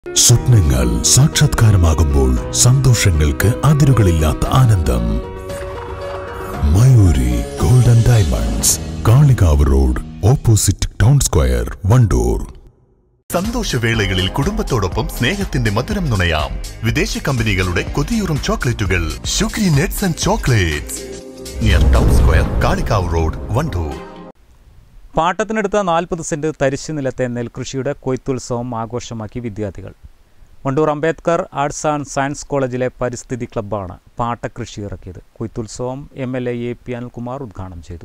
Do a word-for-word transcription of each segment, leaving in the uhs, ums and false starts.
സ്വപ്നങ്ങൾ സാക്ഷാത്കാരമാകുമ്പോൾ സന്തോഷങ്ങൾക്ക് അതിരുകളില്ലാത്ത ആനന്ദം. Mayuri gold and diamonds, Kalikavu road, opposite town square, Wandoor. സന്തോഷവേളകളിൽ കുടുംബത്തോടൊപ്പം സ്നേഹത്തിന്റെ മധുരം നുണയാം. വിദേശ കമ്പനികളുടെ കൊതിയൂറും ചോക്ലേറ്റുകൾ ഷുഗ്രി നെറ്റ്സ് and chocolates, near town square, Kalikavu road, Wandoor. പാട്ടത്തിനെടുത്ത നാൽപ്പത് സെന്റ് തരിശു നിലത്തെ നെൽകൃഷിയുടെ കൊയ്ത്തുത്സവം ആഘോഷമാക്കി വിദ്യാർത്ഥികൾ. Wandoor Ambedkar arts and science കോളേജിലെ പരിസ്ഥിതി ക്ലബ്ബാണ് പാട്ടകൃഷി ഇറക്കിയത്. കൊയ്ത്തുത്സവം M L A A P Anilkumar ഉദ്ഘാടനം ചെയ്തു.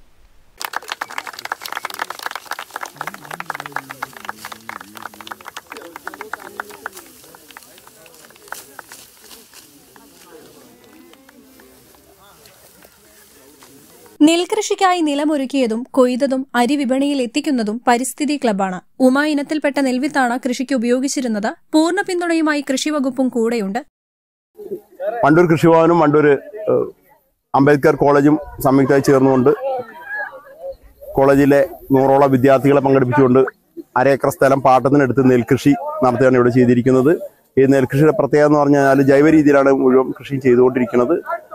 നെൽകൃഷിക്കായി നിലമൊരുക്കിയതും കൊയ്തതും അരി വിപണിയിൽ എത്തിക്കുന്നതും പരിസ്ഥിതി ക്ലബ്ബാണ്. ഉമ ഇനത്തിൽപ്പെട്ട നെൽവിത്താണ് കൃഷിക്ക് ഉപയോഗിച്ചിരുന്നത്. പൂർണ്ണ പിന്തുണയുമായി കൃഷിവകുപ്പും കൂടെയുണ്ട്. വണ്ടൂർ കൃഷിഭവനും വണ്ടൂർ അംബേദ്കർ കോളേജും സംയുക്തമായി ചേർന്നുകൊണ്ട് കോളേജിലെ നൂറോളം വിദ്യാർത്ഥികളെ പങ്കെടുപ്പിച്ചുകൊണ്ട് അരേക്കർ സ്ഥലം പാട്ടത്തിനെടുത്ത് നെൽകൃഷി നടത്തുകയാണ് ഇവിടെ ചെയ്തിരിക്കുന്നത്. ഈ നെൽകൃഷിയുടെ പ്രത്യേകത എന്ന് പറഞ്ഞാൽ ജൈവ രീതിയിലാണ് മുഴുവൻ കൃഷി ചെയ്തുകൊണ്ടിരിക്കുന്നത്.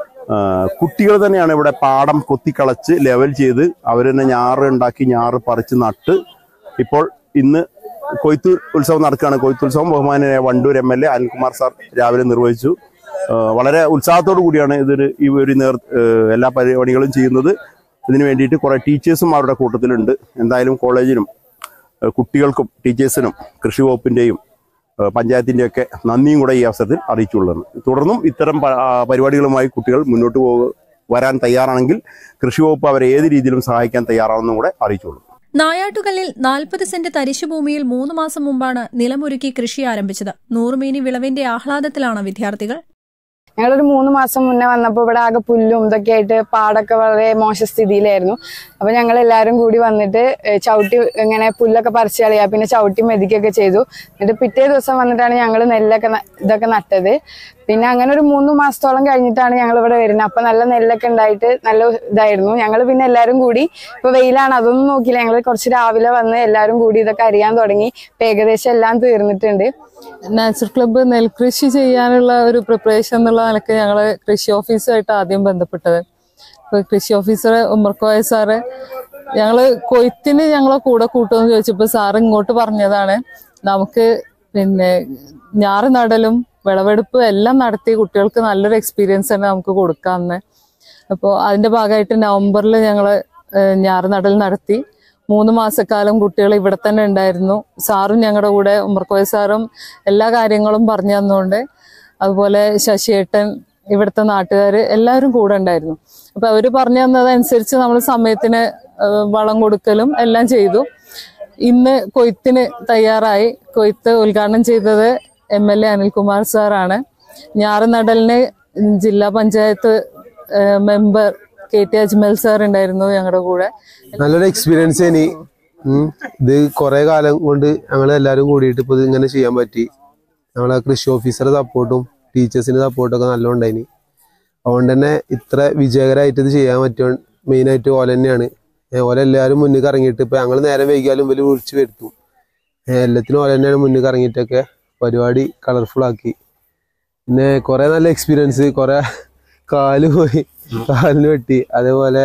കുട്ടികൾ തന്നെയാണ് ഇവിടെ പാടം കൊത്തിക്കളച്ച് ലെവൽ ചെയ്ത് അവർ തന്നെ ഞാറ് ഉണ്ടാക്കി ഞാറ് പറിച്ച് നട്ട് ഇപ്പോൾ ഇന്ന് കൊയ്ത്ത് ഉത്സവം നടക്കുകയാണ്. കൊയ്ത്തുത്സവം ബഹുമാനായ Wandoor M L A Anilkumar sir രാവിലെ നിർവഹിച്ചു. വളരെ ഉത്സാഹത്തോടു കൂടിയാണ് ഇതിന് ഈ ഒരു നേർ എല്ലാ പരിപാടികളും ചെയ്യുന്നത്. ഇതിനു വേണ്ടിയിട്ട് കുറെ ടീച്ചേഴ്സും അവരുടെ കൂട്ടത്തിലുണ്ട്. എന്തായാലും കോളേജിനും കുട്ടികൾക്കും ടീച്ചേഴ്സിനും കൃഷി വകുപ്പിന്റെയും പഞ്ചായത്തിൻ്റെയൊക്കെ നന്ദിയും കൂടെ ഈ അവസരത്തിൽ അറിയിച്ചുകൊള്ളുന്നു. തുടർന്നും ഇത്തരം പരിപാടികളുമായി കുട്ടികൾ മുന്നോട്ട് പോ വരാൻ തയ്യാറാണെങ്കിൽ കൃഷി വകുപ്പ് അവരെ ഏത് രീതിയിലും സഹായിക്കാൻ തയ്യാറാണെന്നും കൂടെ അറിയിച്ചുകൊള്ളും. നായാട്ടുകല്ലിൽ നാൽപ്പത് സെന്റ് തരിശുഭൂമിയിൽ മൂന്ന് മാസം മുമ്പാണ് നിലമൊരുക്കി കൃഷി ആരംഭിച്ചത്. നൂറുമേനി വിളവിന്റെ ആഹ്ലാദത്തിലാണ് വിദ്യാർത്ഥികൾ. ഞങ്ങളൊരു മൂന്ന് മാസം മുന്നേ വന്നപ്പോൾ ഇവിടെ ആകെ പുല്ലും ഇതൊക്കെ ആയിട്ട് പാടൊക്കെ വളരെ മോശ സ്ഥിതിയിലായിരുന്നു. അപ്പൊ ഞങ്ങൾ എല്ലാവരും കൂടി വന്നിട്ട് ചവിട്ടി ഇങ്ങനെ പുല്ലൊക്കെ പറിച്ചു കളയുക, പിന്നെ ചവിട്ടി മെതിക്കൊക്കെ ചെയ്തു. എന്നിട്ട് പിറ്റേ ദിവസം വന്നിട്ടാണ് ഞങ്ങൾ നെല്ലൊക്കെ ഇതൊക്കെ നട്ടത്. പിന്നെ അങ്ങനെ ഒരു മൂന്ന് മാസത്തോളം കഴിഞ്ഞിട്ടാണ് ഞങ്ങൾ ഇവിടെ വരുന്നത്. അപ്പൊ നല്ല നെല്ലൊക്കെ ഉണ്ടായിട്ട് നല്ല ഇതായിരുന്നു. ഞങ്ങൾ പിന്നെ എല്ലാവരും കൂടി ഇപ്പൊ വെയിലാണ് അതൊന്നും നോക്കിയില്ല, ഞങ്ങൾ കുറച്ച് രാവിലെ വന്ന് എല്ലാവരും കൂടി ഇതൊക്കെ അറിയാൻ തുടങ്ങി. ഇപ്പൊ ഏകദേശം എല്ലാം തീർന്നിട്ടുണ്ട്. നാച്ചുറൽ ക്ലബ്ബ് നെൽകൃഷി ചെയ്യാനുള്ള ഒരു പ്രിപ്പറേഷൻ എന്നുള്ള നിലക്ക് ഞങ്ങൾ കൃഷി ഓഫീസുമായിട്ട് ആദ്യം ബന്ധപ്പെട്ടത്. ഇപ്പൊ കൃഷി ഓഫീസർ ഉമ്മർക്കോയ സാറ് ഞങ്ങള് കൊയ്ത്തിന് ഞങ്ങളെ കൂടെ കൂട്ടുമെന്ന് ചോദിച്ചപ്പോൾ സാറ് ഇങ്ങോട്ട് പറഞ്ഞതാണ് നമുക്ക് പിന്നെ ഞാറ് നടലും വിളവെടുപ്പ് എല്ലാം നടത്തി കുട്ടികൾക്ക് നല്ലൊരു എക്സ്പീരിയൻസ് തന്നെ നമുക്ക് കൊടുക്കാമെന്ന്. അപ്പോൾ അതിന്റെ ഭാഗമായിട്ട് നവംബറിൽ ഞങ്ങൾ ഞാറ് നടൽ നടത്തി. മൂന്ന് മാസക്കാലം കുട്ടികൾ ഇവിടെ തന്നെ ഉണ്ടായിരുന്നു. സാറും ഞങ്ങളുടെ കൂടെ ഉമ്മർക്കോയ സാറും എല്ലാ കാര്യങ്ങളും പറഞ്ഞു തന്നുകൊണ്ട്, അതുപോലെ ശശിയേട്ടൻ, ഇവിടുത്തെ നാട്ടുകാർ എല്ലാവരും കൂടെ ഉണ്ടായിരുന്നു. അപ്പൊ അവര് പറഞ്ഞു തന്നതനുസരിച്ച് നമ്മൾ സമയത്തിന് വളം കൊടുക്കലും എല്ലാം ചെയ്തു. ഇന്ന് കൊയ്ത്തിന് തയ്യാറായി. കൊയ്ത്ത് ഉദ്ഘാടനം ചെയ്തത് എം എൽ എ അനിൽകുമാർ സാറാണ്. ഞാറ് നടലിന് ജില്ലാ panchayat member K T Ajmal sir ഉണ്ടായിരുന്നു ഞങ്ങളുടെ കൂടെ. നല്ലൊരു എക്സ്പീരിയൻസ് ഇനി ഇത് കുറെ കാലം കൊണ്ട് ഞങ്ങൾ എല്ലാവരും കൂടിയിട്ട് ഇപ്പൊ ഇങ്ങനെ ചെയ്യാൻ പറ്റി. നമ്മളെ കൃഷി ഓഫീസറുടെ സപ്പോർട്ടും ടീച്ചേഴ്സിന്റെ സപ്പോർട്ടും ഒക്കെ നല്ല ഉണ്ടായിനി. അതുകൊണ്ട് തന്നെ ഇത്ര വിജയകരമായിട്ട് ഇത് ചെയ്യാൻ പറ്റും. മെയിനായിട്ട് ഓല തന്നെയാണ്. ഓല എല്ലാവരും മുന്നിൽ ഇറങ്ങിയിട്ട് ഇപ്പൊ ഞങ്ങൾ നേരെ വൈകിയാലും വലിയ വിളിച്ചു വരുത്തും. എല്ലാത്തിനും ഓല തന്നെയാണ് മുന്നിൽ ഇറങ്ങിയിട്ടൊക്കെ പരിപാടി കളർഫുൾ ആക്കി. പിന്നെ കുറെ നല്ല എക്സ്പീരിയൻസ്. കുറെ കാല് പോയി, കാലിന് വെട്ടി. അതേപോലെ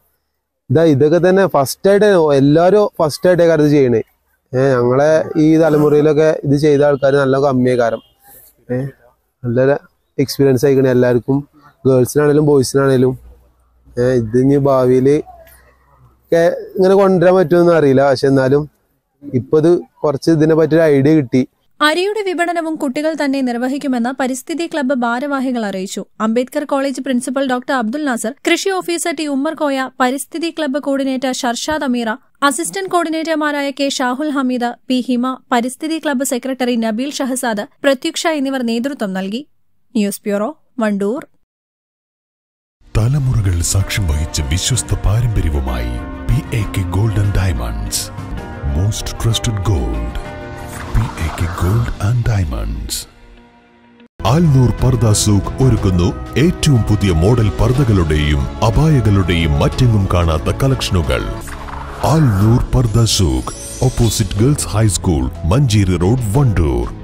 ഇതാ ഇതൊക്കെ തന്നെ ഫസ്റ്റ് ആയിട്ട് എല്ലാവരും ഫസ്റ്റ് ആയിട്ടേ കാര്യം ഇത് ചെയ്യണേ. ഏഹ് ഞങ്ങളെ ഈ തലമുറയിലൊക്കെ ഇത് ചെയ്ത ആൾക്കാർ നല്ല കമ്മിയായ കാരം. ഏഹ് നല്ല എക്സ്പീരിയൻസ് ആയിക്കണേ എല്ലാവർക്കും, ഗേൾസിനാണേലും ബോയ്സിനാണേലും. ഏഹ് ഇത് ഇനി ഭാവിയിൽ ഒക്കെ ഇങ്ങനെ കൊണ്ടുവരാൻ പറ്റുമെന്ന് അറിയില്ല. പക്ഷെ എന്നാലും ഇപ്പൊ ഇത് കുറച്ച് ഇതിനെ പറ്റിയൊരു ഐഡിയ കിട്ടി. അരിയുടെ വിപണനവും കുട്ടികൾ തന്നെ നിർവഹിക്കുമെന്ന് പരിസ്ഥിതി ക്ലബ്ബ് ഭാരവാഹികൾ അറിയിച്ചു. Ambedkar college principal doctor Abdul Nasar, കൃഷി ഓഫീസർ ടി ഉമ്മർ കോയ, പരിസ്ഥിതി club coordinator Sharshad Ameera, assistant കോർഡിനേറ്റർമാരായ കെ ഷാഹുൽ ഹമീദ്, പി ഹിമ, പരിസ്ഥിതി ക്ലബ്ബ് സെക്രട്ടറി നബീൽ ഷഹസാദ്, പ്രത്യുക്ഷ എന്നിവർ നേതൃത്വം നൽകി. News bureau, Wandoor. തലമുറകൾ സാക്ഷ്യം വഹിച്ച വിശ്വസ്ത പാരമ്പര്യവുമായി P A K gold and diamonds, most trusted gold. P A K gold and diamonds. Alnoor Pardha Souq ഒരുക്കുന്നു ഏറ്റവും പുതിയ മോഡൽ പർദകളുടെയും അബായകളുടെയും മറ്റെങ്ങും കാണാത്ത കളക്ഷനുകൾ. Alnoor Pardha Souq, opposite girls high school, Manjeri road, Wandoor.